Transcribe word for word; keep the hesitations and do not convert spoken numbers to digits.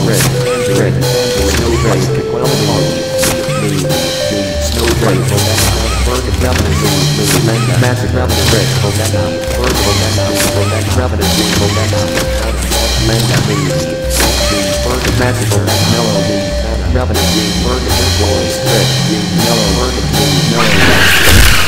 red, red, snow face, well move, snow face, bird gravel, move, massive gravel, red, bird gravel, man, move, bird massive, mellow, gravel, bird boys, red, yellow, bird, mellow.